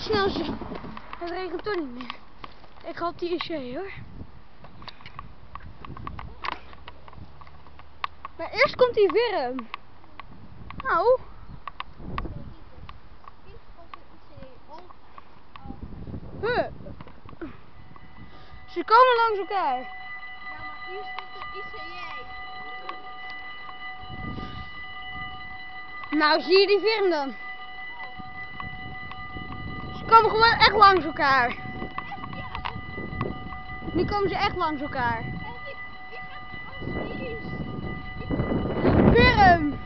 snel zo. Het regent toch niet meer. Ik ga op die IC hoor. Maar eerst komt die Wurm. Nou. Huh. Ze komen langs elkaar. Ja, maar hier stond de ICE. Nou, zie je die Wurm dan? Ze komen gewoon echt langs elkaar. Echt, ja. Nu komen ze echt langs elkaar. En die gaat als die is. Wurm!